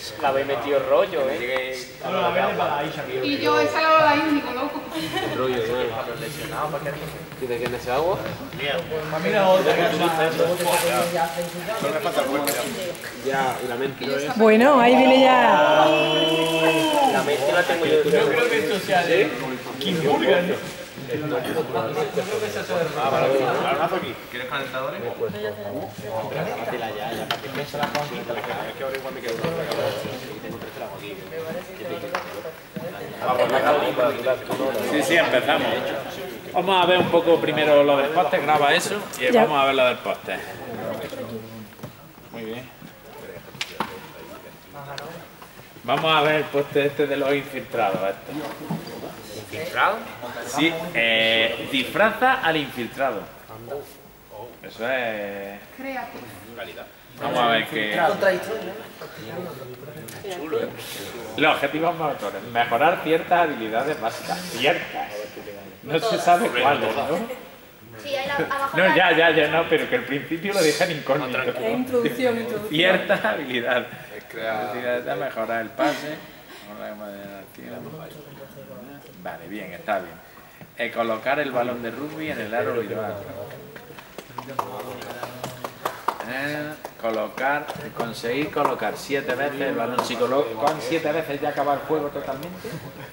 La habéis metido rollo, ¿eh? Y yo he sacado la índico, loco. Rollo, ¿no? ¿Tiene que en ese agua? Mira otra que Ya, y la mente. Bueno, ahí viene ya. La mente la tengo yo. Yo creo que esto sea de Kimburger, ¿no? ¿Quieres calentadores? Ya, para que piense la cosa. Es que ahora igual me quedo Sí, sí, empezamos. Vamos a ver un poco primero lo del póster, graba eso y vamos a ver lo del póster. Muy bien. Vamos a ver el póster este de los infiltrados. ¿Infiltrado? Sí, disfraza al infiltrado. Eso es... Creativo. Vamos a ver qué... Los objetivos motores. Mejorar ciertas habilidades básicas. Ciertas. No se sabe cuáles, ¿no? Sí, ahí abajo. No, ya, no, pero que al principio lo dejan incógnito. Introducción. Ciertas habilidades. Habilidades de mejorar el pase. Vale, bien, está bien. Colocar el balón de rugby en el aro rival. Conseguir colocar 7 veces el balón. Si colocan 7 veces ya acaba el juego totalmente.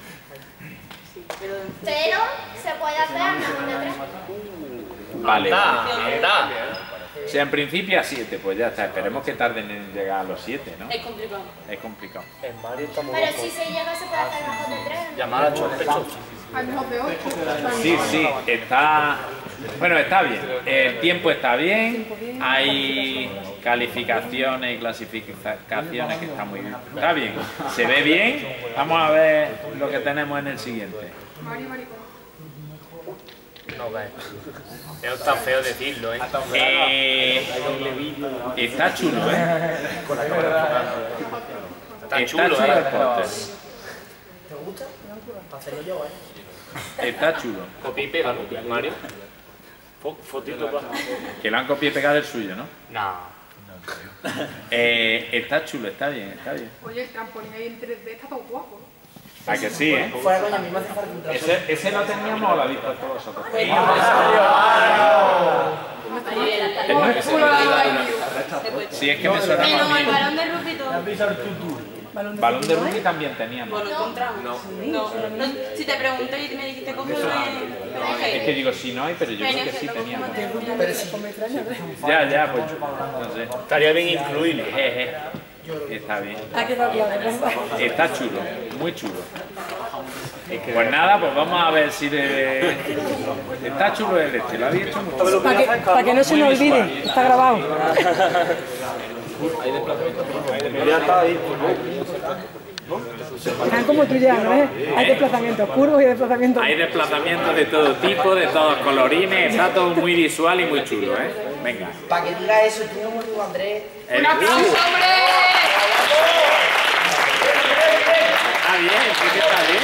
Pero se puede hacer a menos de 3. Vale. Anda. O sea, en principio a 7, pues ya está. Esperemos que tarden en llegar a los 7, ¿no? Es complicado. Es complicado. En Mario estamos Pero si se llega se puede hacer mejor de 3. llamar a Chopecho. Al mejor de 8. Sí, sí, está... Bueno, está bien. El tiempo está bien. Hay calificaciones y clasificaciones que están muy bien. Está bien. Se ve bien. Vamos a ver lo que tenemos en el siguiente. Mario Maricón. No, ve. Es tan feo decirlo, ¿eh? Está chulo, ¿eh? Está chulo, el ¿eh? póster. ¿Te gusta? Hacerlo yo, Está chulo. Copia y pega, ¿no? Mario. Fotito para. Que lo han copiado y pegado del suyo, ¿no? No. Está chulo, está bien, está bien. Oye, el trampolín ahí en 3D está todo guapo, ¿no? ¿A que sí, eh? Fuera coña, a mí me hace falta un trapo. ¿Ese lo teníamos o lo habéis puesto vosotros? Sí, es que me suena Menos más el bien. balón de rugby todo. Balón de rugby también teníamos. Lo encontramos. No. Si te pregunto y me dijiste cómo Es que digo, si no hay, pero yo creo que sí teníamos. Pero sí. Ya, pues no sé. Estaría bien incluirlo. Está bien. Ha quedado claro. Está chulo, muy chulo. Pues nada, pues vamos a ver si de... Está chulo el este, lo habéis hecho mucho. Para que no se nos olvide, está grabado. Están como tú ya, ¿no? Hay desplazamientos curvos y desplazamientos... Hay desplazamientos de todo tipo, de todos colorines, está todo muy visual y muy chulo, ¿eh? Venga. Para que diga eso, tú, Andrés. ¡Un aplauso, hombre! Está bien, sí que está bien.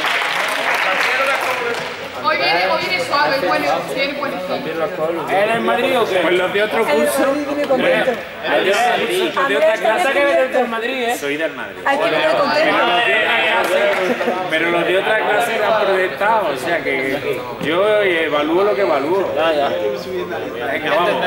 Hoy viene suave, bueno, bien buenísimo. ¿Eres en Madrid o qué? Pues los de otro curso. Muy contento. Los de otra clase que eres del Madrid, ¿eh? Soy del Madrid. Hay que ver contento. Pero los de otra clase eran proyectados, o sea que yo evalúo lo que evalúo. Venga, vamos.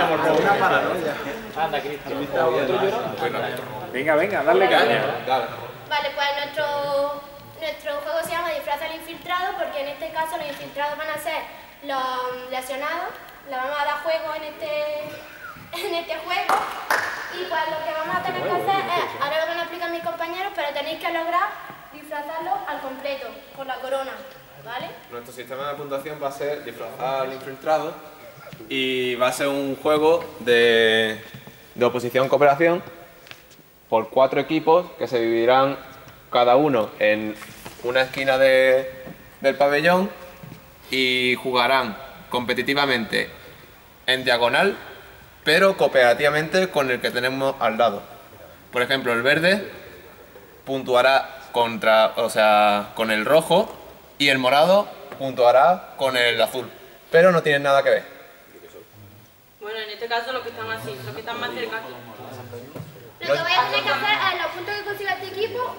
Venga, dale caña. Vale, pues nuestro juego se llama Disfraza al infiltrado porque en este caso los infiltrados van a ser los lesionados. Le vamos a dar juego en este juego. Y pues lo que vamos a tener que hacer es, ahora lo van a explicar mis compañeros, pero tenéis que lograr disfrazarlo al completo, con la corona, ¿vale? Nuestro sistema de puntuación va a ser disfrazar al infiltrado y va a ser un juego de oposición-cooperación por 4 equipos que se dividirán cada uno en una esquina del pabellón y jugarán competitivamente en diagonal, pero cooperativamente con el que tenemos al lado. Por ejemplo, el verde puntuará con el rojo y el morado puntuará con el azul, pero no tienen nada que ver. Bueno, en este caso los que están así, los que están más cerca. Lo que voy a tener que hacer es los puntos que consiga este equipo,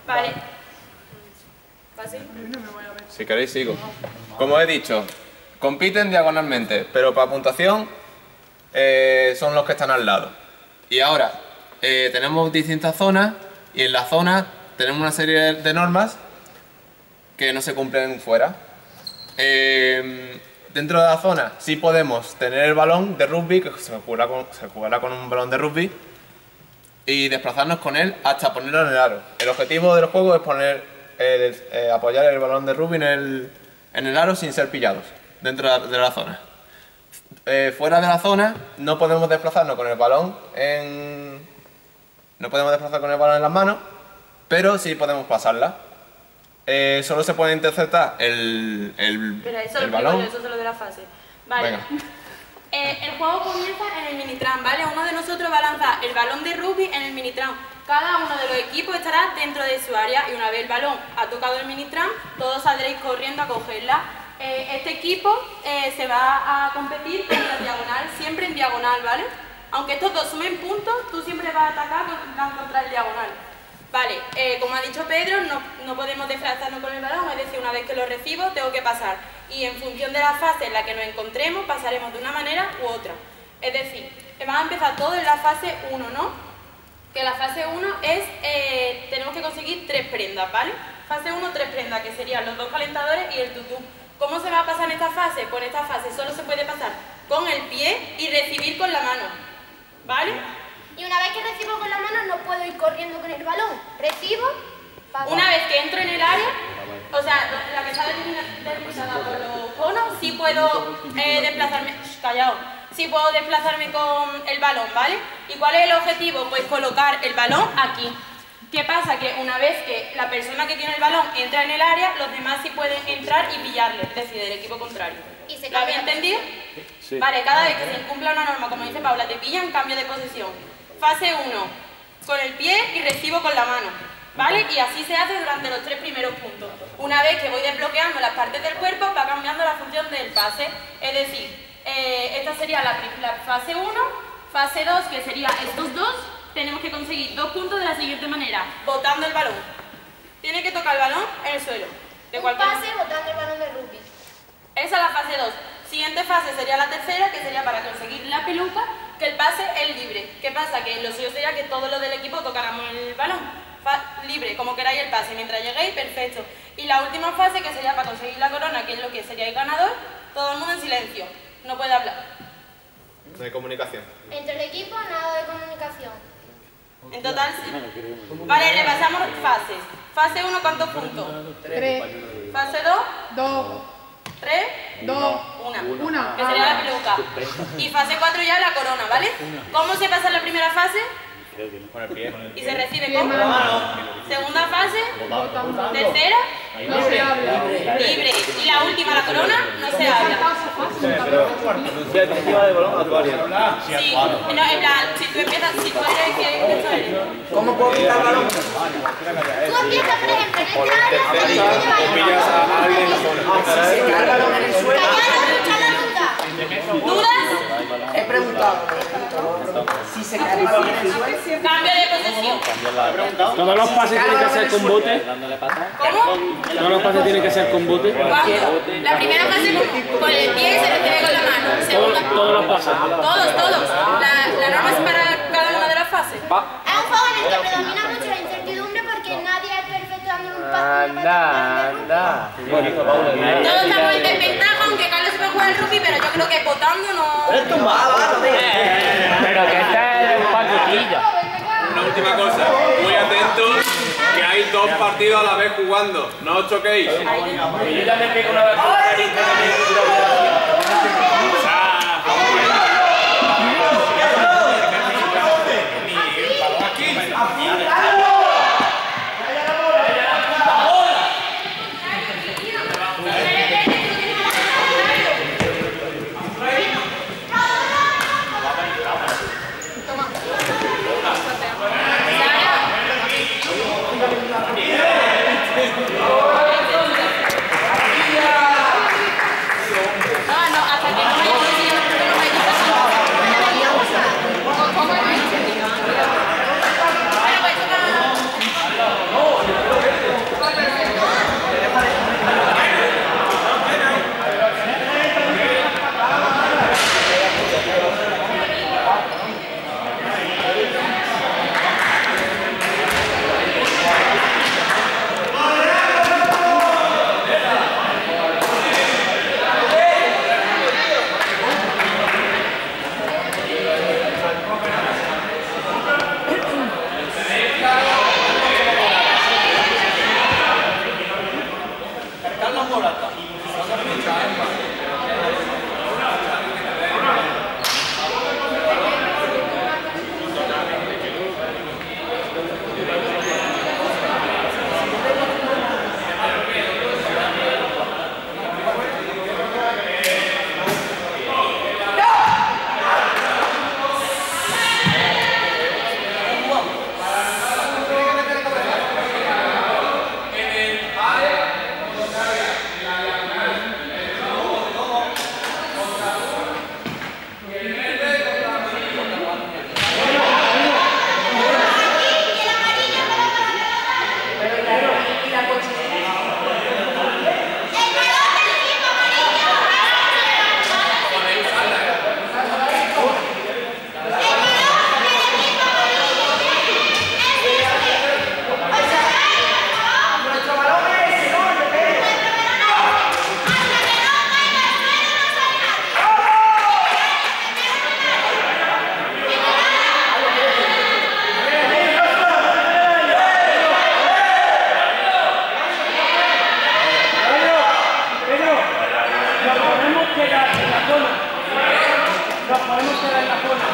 Vale. ¿Fácil? Si queréis sigo. Como he dicho, compiten diagonalmente, pero para puntuación son los que están al lado. Y ahora tenemos distintas zonas y en las zonas tenemos una serie de normas que no se cumplen fuera. Dentro de la zona sí podemos tener el balón de rugby, que se jugará con un balón de rugby, y desplazarnos con él hasta ponerlo en el aro. El objetivo del juego es apoyar el balón de rugby en el aro sin ser pillados dentro de la zona. Fuera de la zona no podemos desplazarnos con el balón en las manos, pero sí podemos pasarla. Solo se puede interceptar el balón. Eso es lo de la fase. Vale. Venga. El juego comienza en el minitram, ¿vale? Uno de nosotros va a lanzar el balón de rugby en el minitram. Cada uno de los equipos estará dentro de su área y una vez el balón ha tocado el minitram, todos saldréis corriendo a cogerla. Este equipo se va a competir en la diagonal, siempre en diagonal, ¿vale? Aunque estos dos sumen puntos, tú siempre vas a atacar contra el diagonal. Vale, como ha dicho Pedro, no podemos desplazarnos con el balón, es decir, una vez que lo recibo tengo que pasar. Y en función de la fase en la que nos encontremos, pasaremos de una manera u otra. Es decir, vamos a empezar todo en la fase 1, ¿no? Que la fase 1 es, tenemos que conseguir 3 prendas, ¿vale? Fase 1, 3 prendas, que serían los 2 calentadores y el tutú. ¿Cómo se va a pasar en esta fase? Pues en esta fase solo se puede pasar con el pie y recibir con la mano, ¿vale? Y una vez que recibo con la mano no puedo ir corriendo con el balón. Recibo, pago. Una vez que entro en el área, o sea, la que está delimitada por los conos, sí puedo desplazarme, callado, sí puedo desplazarme con el balón, ¿vale? ¿Y cuál es el objetivo? Pues colocar el balón aquí. ¿Qué pasa? Que una vez que la persona que tiene el balón entra en el área, los demás sí pueden entrar y pillarle, es decir, del equipo contrario. ¿Lo habéis entendido? Sí. Vale, cada vez que se incumpla una norma, como dice Paula, te pillan, cambio de posición. Fase 1, con el pie y recibo con la mano, ¿vale? Y así se hace durante los 3 primeros puntos. Una vez que voy desbloqueando las partes del cuerpo, va cambiando la función del pase. Es decir, esta sería la fase 1, fase 2, que sería estos dos, tenemos que conseguir 2 puntos de la siguiente manera, botando el balón. Tiene que tocar el balón en el suelo. Un pase botando el balón de rugby. Esa es la fase 2. Siguiente fase sería la tercera, que sería para conseguir la peluca, que el pase es libre. ¿Qué pasa? Que lo suyo sería que todos los del equipo tocáramos el balón. Libre, como queráis el pase. Mientras lleguéis, perfecto. Y la última fase, que sería para conseguir la corona, que es lo que sería el ganador, todo el mundo en silencio. No puede hablar. No hay comunicación. Entre el equipo, nada de comunicación. En total, sí. Vale, repasamos fases. Fase 1, ¿cuántos puntos? 3. Fase 2, 2. 3, 2. 1. Que sería la peluca. Y fase 4 ya la corona, ¿vale? ¿Cómo se pasa en la primera fase? Con el pie. Y se recibe con la mano. Segunda fase, tercera, libre. Y la última, la corona, no se habla. Sí, no, en plan, si tú empiezas, si tú eres que... ¿Cómo puedo quitar el balón? Tú empiezas, por ejemplo, en esta área y O pillas a alguien en la zona. Si se cae el balón en el suelo. ¿Dudas? He preguntado. Si se cae el balón en el suelo. Cambio de posesión. ¿Todos los pases tienen que ser con bote? ¿Cómo? ¿Todos los pases tienen que ser con bote? ¿Cuándo? La primera fase con el pie y se recibe con la mano. Segunda. Todos los pases. Todos. La norma es para cada una de las fases. Es un juego en el que predomina mucho la incertidumbre porque nadie es perfecto dando un pase. Todos estamos en desventaja, aunque Carlos puede jugar el rugby, pero yo creo que votando no... Pero que este es un paquetillo. Una última cosa, muy atentos, que hay 2 partidos a la vez jugando, no os choquéis. Yo también tengo una vez. Nos podemos quedar en la zona.